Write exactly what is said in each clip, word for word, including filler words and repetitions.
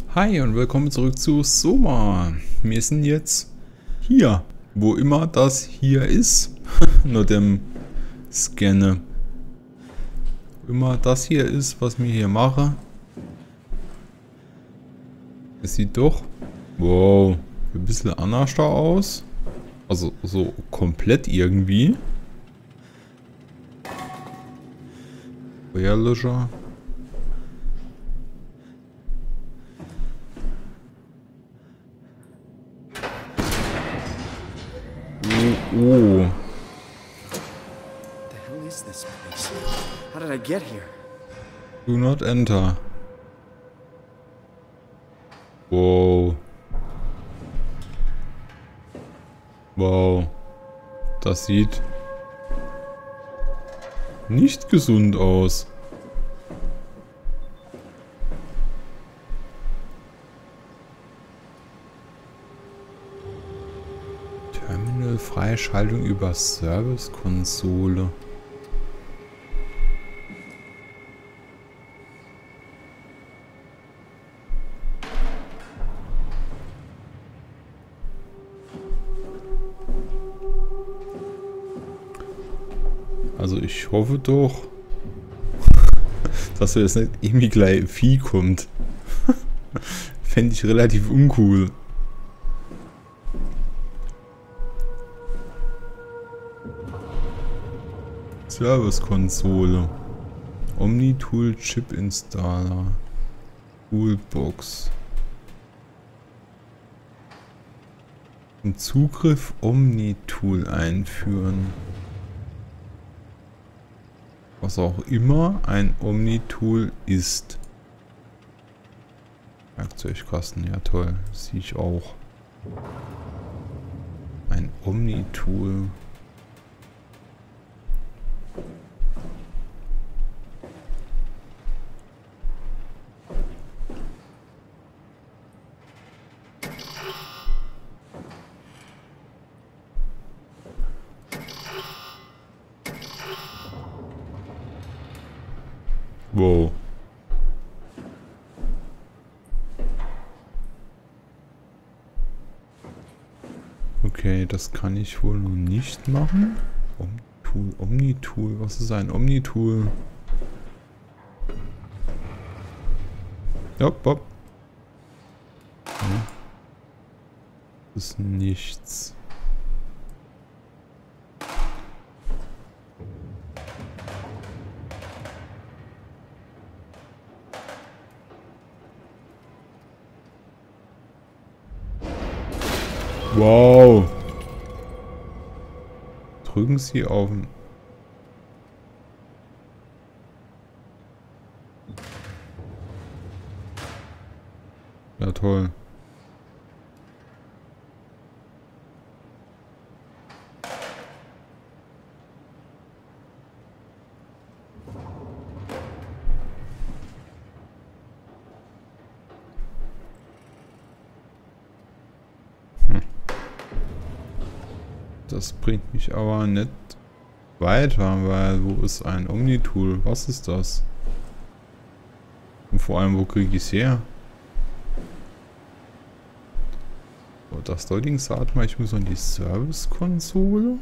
Hi und willkommen zurück zu Soma. Wir sind jetzt hier, wo immer das hier ist. Nur dem Scanne. Wo immer das hier ist, was wir hier machen. Es sieht doch, wow, ein bisschen anders da aus. Also so komplett irgendwie. Feuerlöscher. Oh. What the hell is this place? How did I get here? Do not enter. Wow. Wow. Das sieht nicht gesund aus. Freischaltung über Service-Konsole. Also ich hoffe doch, dass jetzt nicht irgendwie gleich Vieh kommt. Fände ich relativ uncool. Service-Konsole. Omni-Tool Chip Installer. Toolbox. Im Zugriff Omni-Tool einführen. Was auch immer ein Omni-Tool ist. Werkzeugkasten, ja toll. Sehe ich auch. Ein Omni-Tool. Wow. Okay, das kann ich wohl noch nicht machen. Omni-Tool, Omni-Tool, was ist ein Omni-Tool? Hopp, hopp. Ja. Das ist nichts. Wow. Drücken Sie auf. Ja, toll. Das bringt mich aber nicht weiter, weil wo ist ein Omni-Tool? Was ist das? Und vor allem, wo kriege ich es her? So, das Deuting sagt mal, ich muss an die Service-Konsole.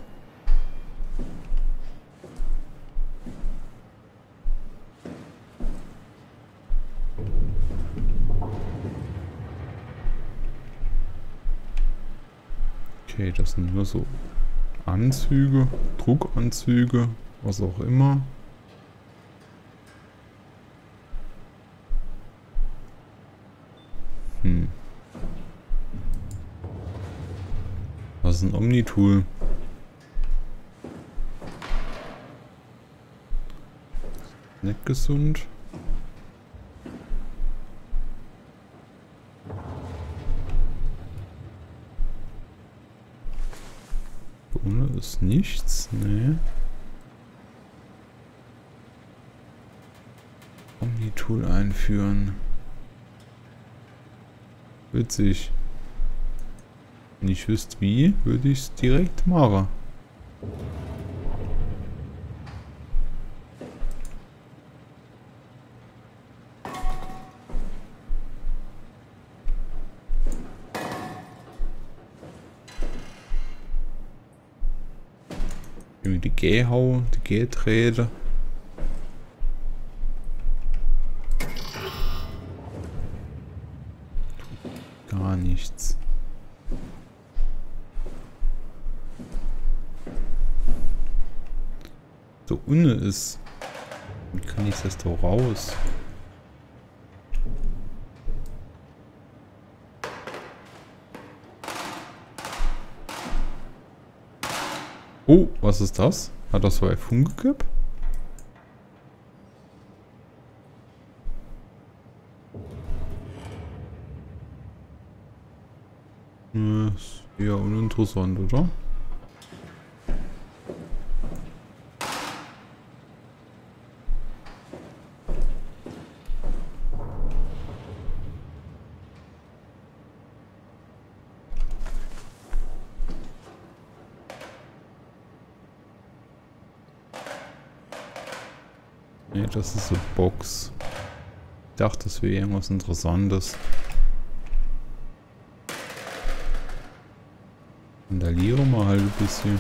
Okay, das sind nur so Anzüge, Druckanzüge, was auch immer. Hm. Was ist ein Omni-Tool? Nicht gesund. Ohne ist nichts, ne? Omni-Tool einführen. Witzig. Wenn ich wüsste wie, würde ich es direkt machen. Die Gehhau, die Gehträder. Gar nichts. So unne ist. Wie kann ich das da raus? Oh, was ist das? Hat das so ein Funkegeb? Hm, ist eher uninteressant, oder? Nee, das ist eine Box. Ich dachte, das wäre irgendwas Interessantes. Vandaliere mal halt ein bisschen.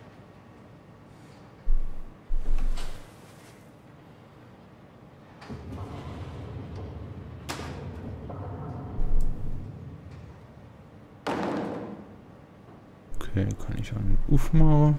Okay, kann ich einen aufmachen.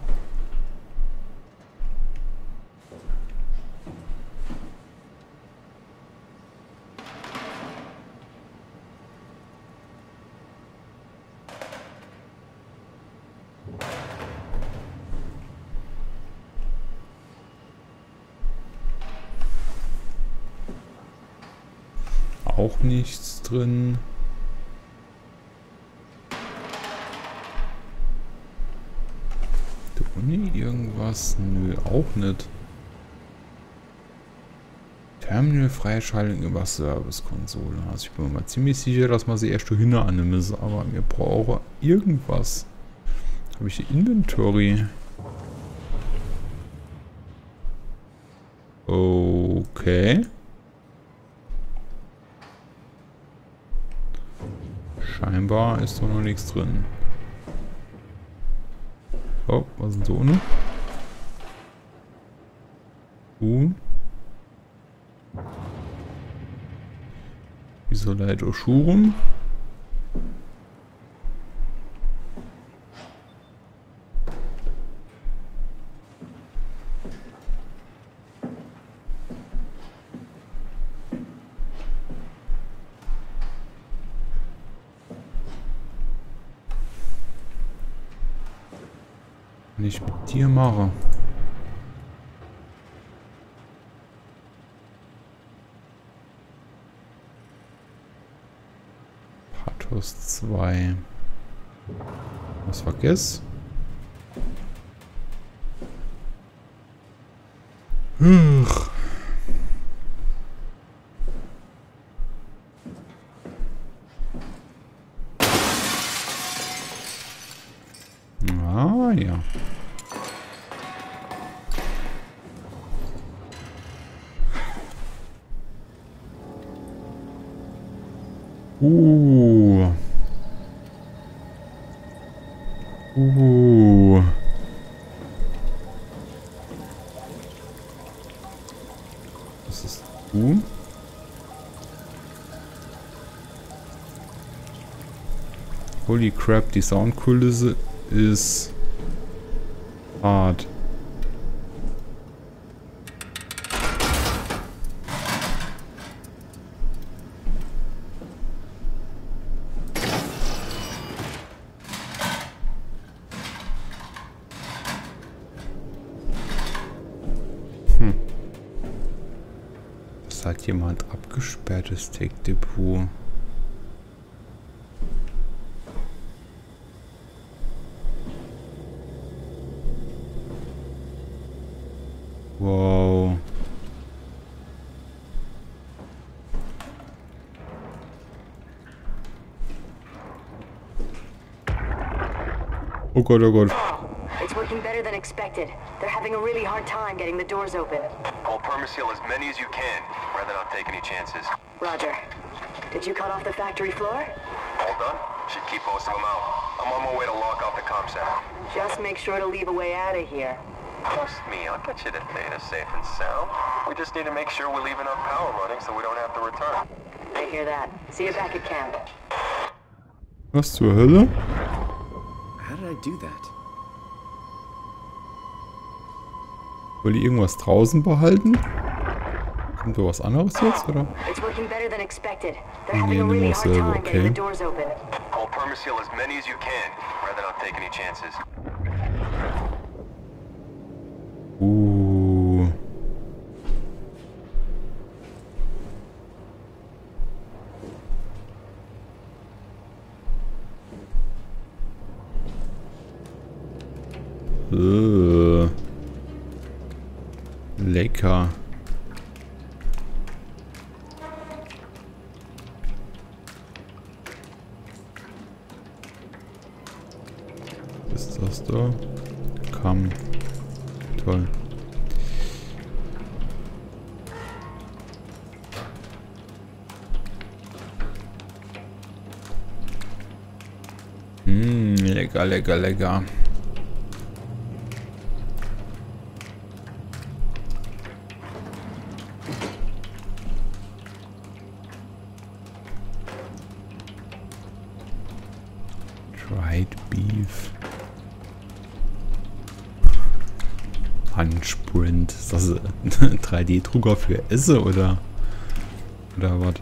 Auch nichts drin. Da unten irgendwas? Nö, auch nicht. Terminal freischalten über Service-Konsole. Also ich bin mir mal ziemlich sicher, dass man sie erst dahin annehmen muss. Aber wir brauchen irgendwas. Habe ich die Inventory? Okay. Scheinbar ist doch noch nichts drin. Oh, was ist so ohne? Uh. Isolate Schurum. Ich mit dir mache. Pathos zwei. Was vergiss? Huch. Ah ja. Uh. Uh. Was ist du? Holy crap, die Soundkulisse ist hart. Hm. Das hat jemand abgesperrtes Tech-Depot. Wow. Oh Gott, oh Gott. It's working better than expected. They're having a really hard time getting the doors open. I'll permaseal as many as you can, rather not take any chances. Roger. Did you cut off the factory floor? All done? Should keep most of them out. I'm on my way to lock off the comm center. Just make sure to leave a way out of here. Trust me, I'll get you to Theta safe and sound. We just need to make sure we're leaving our power running so we don't have to return. I hear that. See you back at camp. Was zur Hölle? How did I do that? Wollt ihr irgendwas draußen behalten? Kommt da was anderes jetzt, oder? It's working better than expected. They're Nee, having a nimm really mal hard selber, time getting the okay. doors open. I'll perma seal as many as you can, rather not take any chances. Uh. Äh. Lecker. Was ist das da? Kamm. Toll. Hm, lecker, lecker, lecker. Dried Beef. Punchprint. Ist das ein drei D-Drucker für Esse oder? Oder was?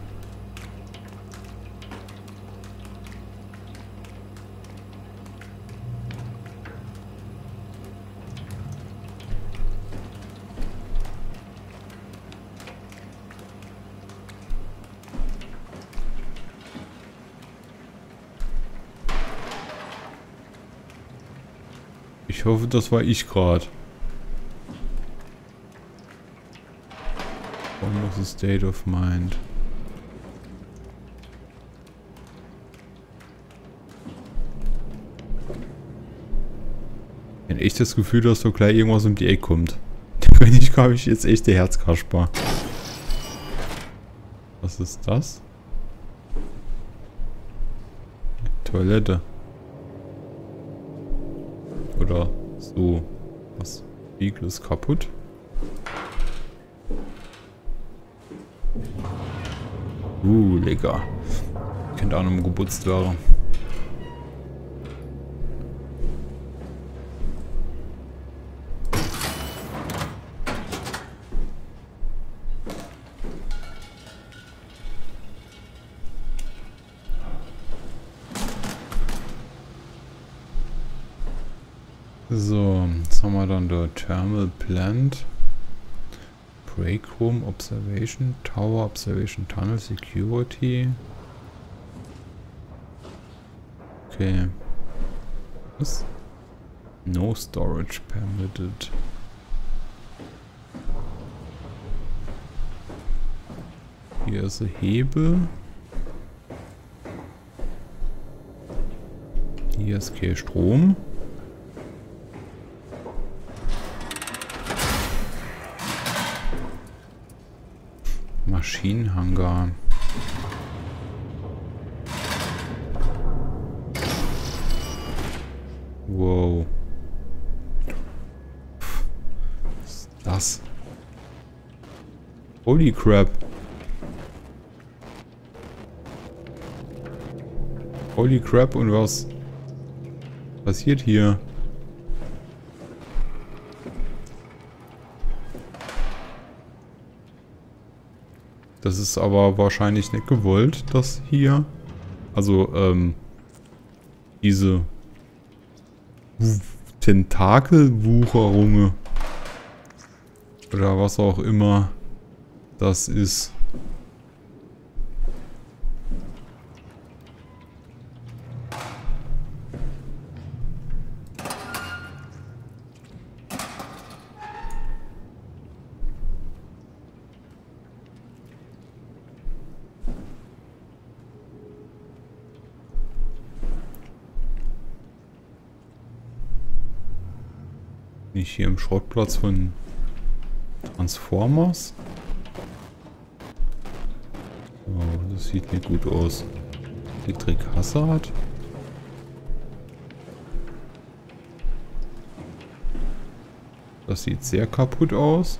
Ich hoffe, das war ich gerade. Almost a state of mind. Ich habe echt das Gefühl, dass so gleich irgendwas um die Ecke kommt. Da bin ich, glaube ich, jetzt echt der Herzkasper. Was ist das? Toilette. Oder so. Was? Spiegel ist kaputt. Uh, lecker. Könnte auch noch mal geputzt werden. So, jetzt haben wir dann der Thermal Plant. Break Room, Observation Tower, Observation Tunnel, Security. Okay. Was? No storage permitted. Hier ist ein Hebel. Hier ist kein Strom. Maschinenhangar. Wow. Was ist das? Holy crap. Holy crap, und was passiert hier? Das ist aber wahrscheinlich nicht gewollt, dass hier, also ähm, diese Tentakelwucherungen oder was auch immer das ist. Nicht hier im Schrottplatz von Transformers. Oh, das sieht nicht gut aus. Electric Hazard. Das sieht sehr kaputt aus.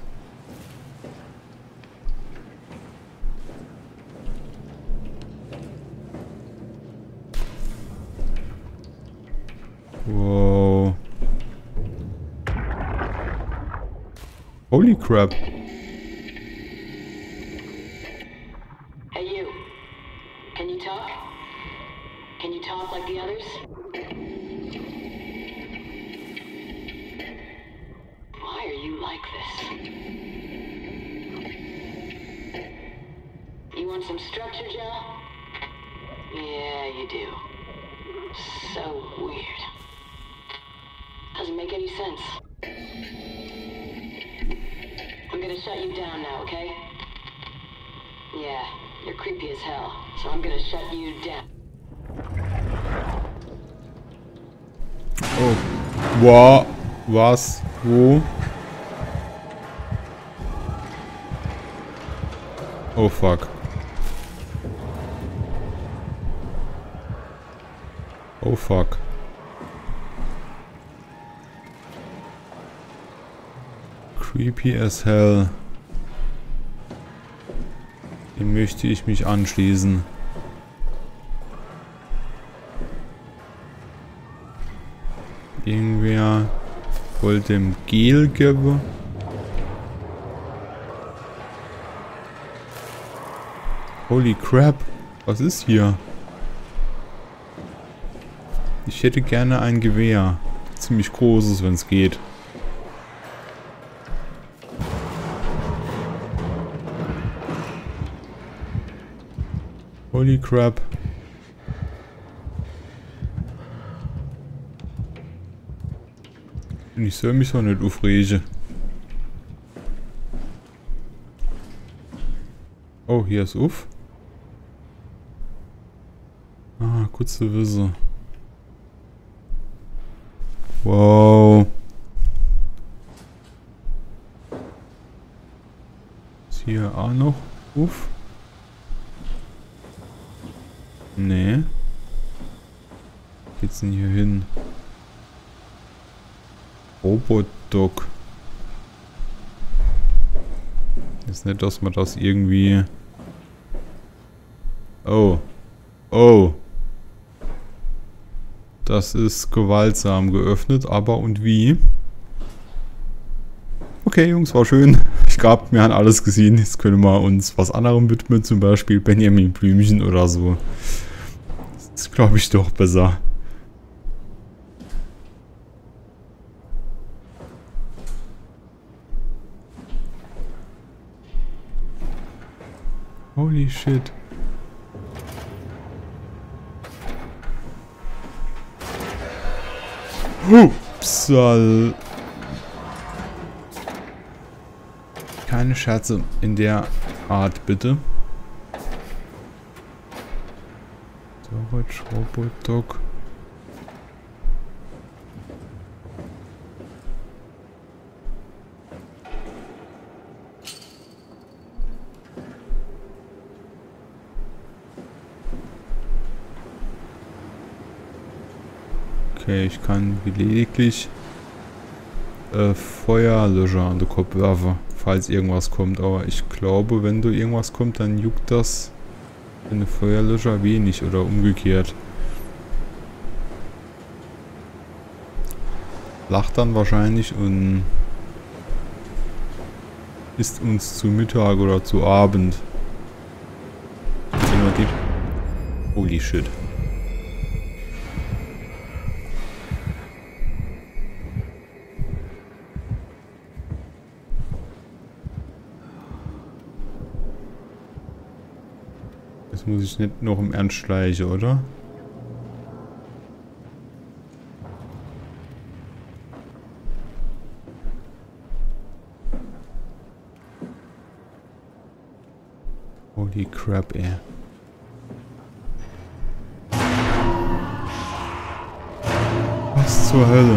Wow. Holy crap. Hey, you. Can you talk? Can you talk like the others? Why are you like this? You want some structure, Joe? Yeah, you do. So weird. Doesn't make any sense. I'm gonna shut you down now, okay? Yeah, you're creepy as hell, so I'm gonna shut you down. Oh. Wow. Was? Wo? Oh fuck. Oh fuck. Creepy as hell. Dem möchte ich mich anschließen. Irgendwer wollte dem Gel geben. Holy crap. Was ist hier? Ich hätte gerne ein Gewehr. Ziemlich großes, wenn es geht. Holy crap. Und ich soll mich so nicht aufregen. Oh, hier ist Uff. Ah, gut zu wissen. Wow. Ist hier auch noch Uff? Nee. Geht's denn hier hin? Robot-Dog. Ist nicht, dass man das irgendwie... Oh. Oh. Das ist gewaltsam geöffnet, aber und wie? Okay, Jungs, war schön. Ich glaube, wir haben alles gesehen. Jetzt können wir uns was anderem widmen, zum Beispiel Benjamin Blümchen oder so. Das ist, glaube ich, doch besser. Holy shit. Upsal. Keine Scherze in der Art, bitte. Storage, Robot-Dog. Okay, ich kann lediglich äh, Feuerlöscher an den Kopf werfen, falls irgendwas kommt. Aber ich glaube, wenn du irgendwas kommt, dann juckt das eine Feuerlöscher wenig oder umgekehrt. Lacht dann wahrscheinlich und ist uns zu Mittag oder zu Abend. Holy shit. Jetzt muss ich nicht noch im Ernst schleichen, oder? Holy crap, ey. Was zur Hölle?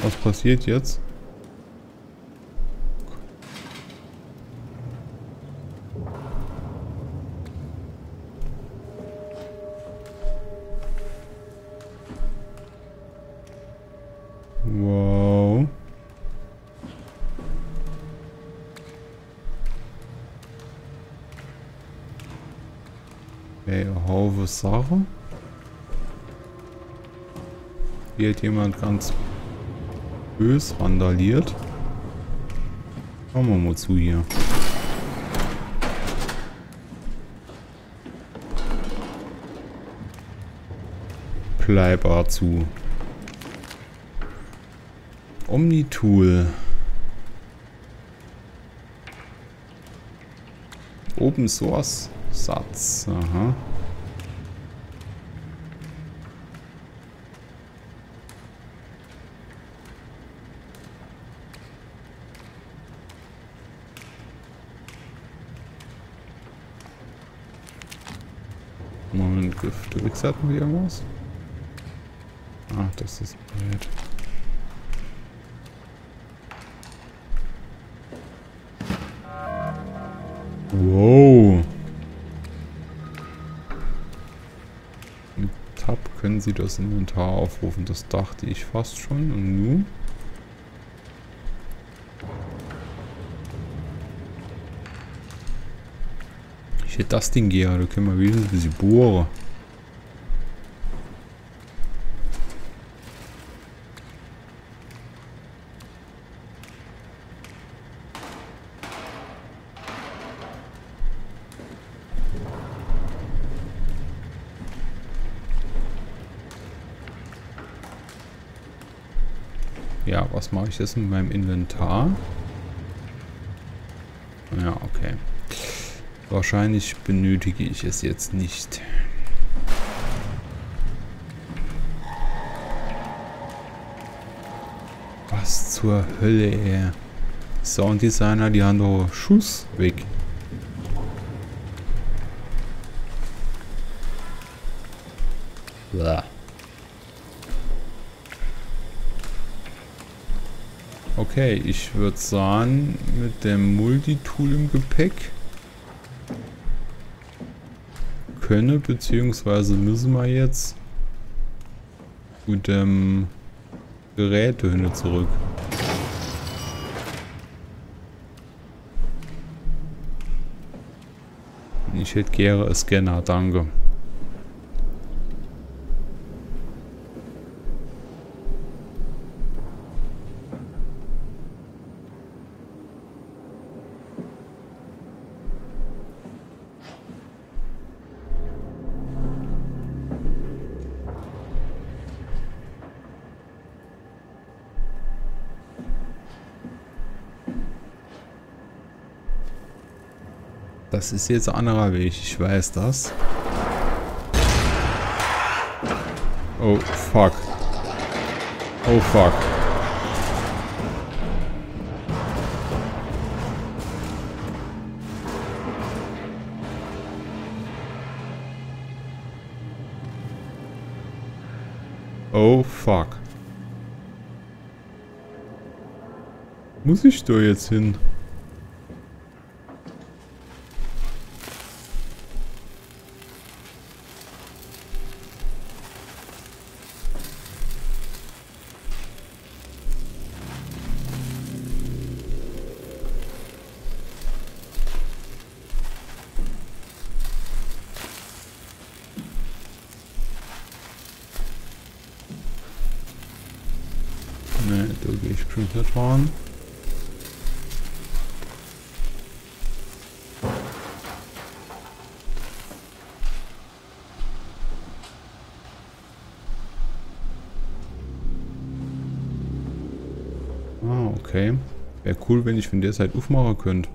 Was passiert jetzt? Wow. Okay, Haufe Sache. Hier hat jemand ganz bös randaliert. Schauen wir mal zu hier. Bleib zu. Omnitool. Open Source Satz. Aha. Moment, Gift. Wix hatten wir irgendwas? Ach, das ist blöd. Wow. Mit Tab können Sie das Inventar aufrufen. Das dachte ich fast schon. Und nun? Ich hätte das Ding gerne. Da können wir wenigstens ein bisschen bohren. Ja, was mache ich jetzt mit meinem Inventar? Ja, okay. Wahrscheinlich benötige ich es jetzt nicht. Was zur Hölle, ey. Sounddesigner, die haben doch Schuss weg. Blah. Okay, ich würde sagen, mit dem Multitool im Gepäck können, beziehungsweise müssen wir jetzt zu dem Gerätehühner zurück. Ich hätte gerne einen Scanner, danke. Das ist jetzt ein anderer Weg, ich weiß das. Oh, fuck. Oh, fuck. Oh, fuck. Muss ich da jetzt hin? Ne, da gehe ich bestimmt nicht ran. Ah, okay. Wäre cool, wenn ich von der Seite aufmachen könnte.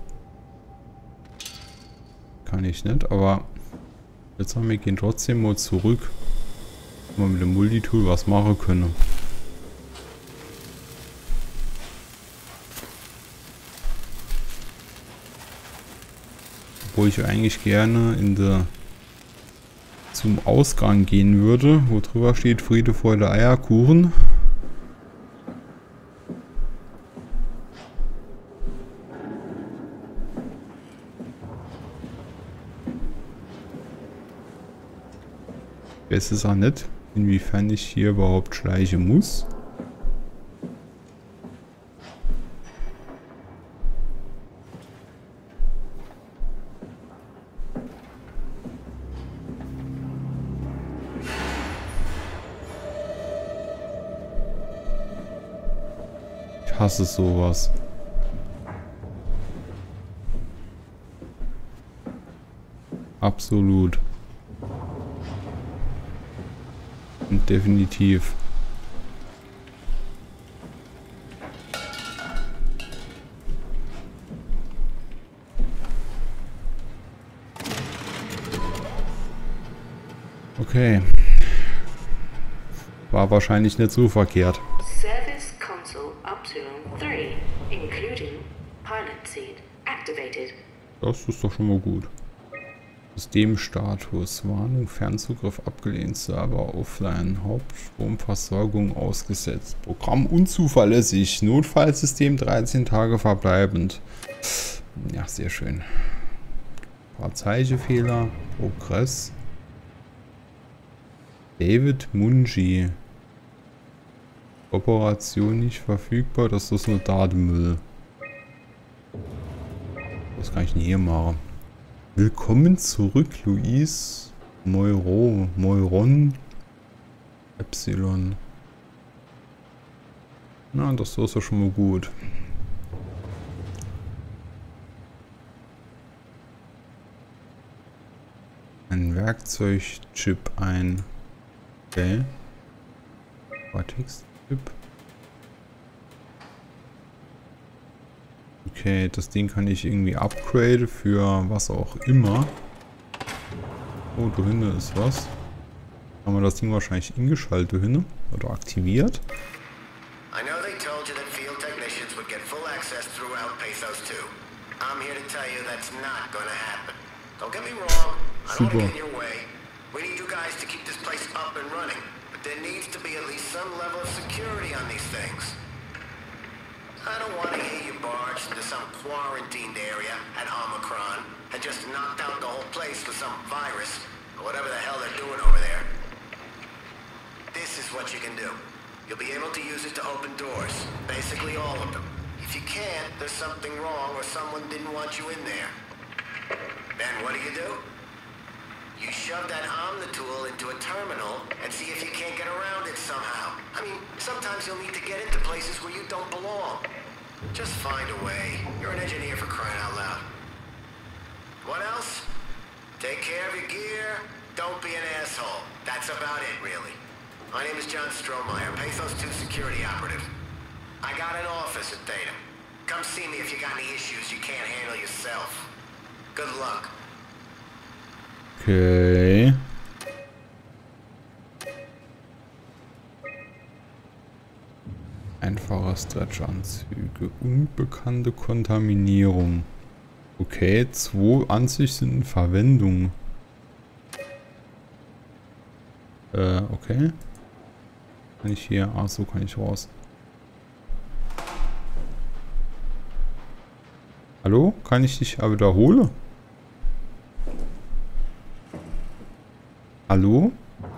Kann ich nicht, aber jetzt haben wir gehen trotzdem mal zurück. Mal mit dem Multitool was machen können. Obwohl ich eigentlich gerne in der zum Ausgang gehen würde, wo drüber steht Friede, Freude, Eierkuchen. Ich weiß es auch nicht, inwiefern ich hier überhaupt schleichen muss. Ich hasse sowas. Absolut. Und definitiv. Okay. War wahrscheinlich nicht so verkehrt. Service console Option three, including pilot seat, activated. Das ist doch schon mal gut. Systemstatus. Warnung, Fernzugriff abgelehnt, Server offline, Hauptstromversorgung ausgesetzt. Programm unzuverlässig, Notfallsystem dreizehn Tage verbleibend. Ja, sehr schön. Ein paar Zeichenfehler, Progress. David Mungi. Operation nicht verfügbar, das ist nur Datenmüll. Was kann ich denn hier machen? Willkommen zurück, Luis. Moiro, Moiron. Epsilon. Na, das ist ja schon mal gut. Ein Werkzeugchip ein. Okay. Vertex-Chip. Okay, das Ding kann ich irgendwie upgraden für was auch immer. Oh, da hinten ist was. Haben wir das Ding wahrscheinlich ingeschaltet hinten oder aktiviert. I know they told you that field technicians would get full access throughout Pathos two. I'm here to tell you that's not gonna happen. Don't get me wrong, I don't want to get in your way. We need you guys to keep this place up and running, but there needs to be at least some level of security on these things. I don't want to hear you barged into some quarantined area at Omicron and just knocked out the whole place with some virus or whatever the hell they're doing over there. This is what you can do. You'll be able to use it to open doors, basically all of them. If you can't, there's something wrong or someone didn't want you in there. Then what do you do? You shove that Omnitool into a terminal and see if you can't get around it somehow. I mean, sometimes you'll need to get into places where you don't belong. Just find a way. You're an engineer, for crying out loud. What else? Take care of your gear. Don't be an asshole. That's about it, really. My name is John Strohmeyer, Pathos two security operative. I got an office at Theta. Come see me if you got any issues you can't handle yourself. Good luck. Okay. Einfache Stretch-Anzüge. Unbekannte Kontaminierung. Okay, zwei Anzüge sind in Verwendung. Äh, okay. Kann ich hier... Ach so, kann ich raus. Hallo? Kann ich dich aber wiederholen? Hallo?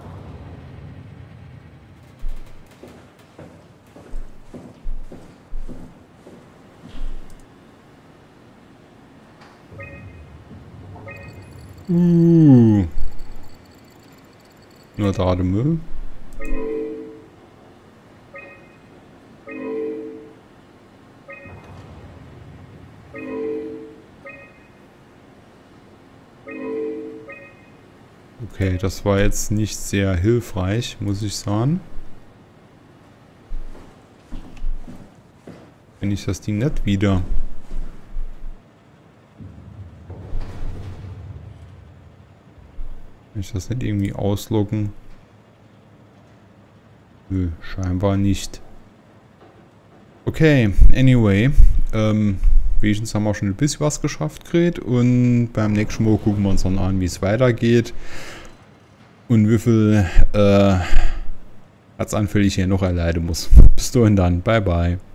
Uh. Nur da der Müll. Okay, das war jetzt nicht sehr hilfreich, muss ich sagen. Wenn ich das Ding nicht wieder... Kann ich das nicht irgendwie ausloggen? Nö, scheinbar nicht. Okay, anyway. Ähm, wenigstens haben wir schon ein bisschen was geschafft, Gret. Und beim nächsten Mal gucken wir uns dann an, wie es weitergeht. Und wie viel äh, Herzanfälle ich hier noch erleiden muss. Bis dahin dann. Bye, bye.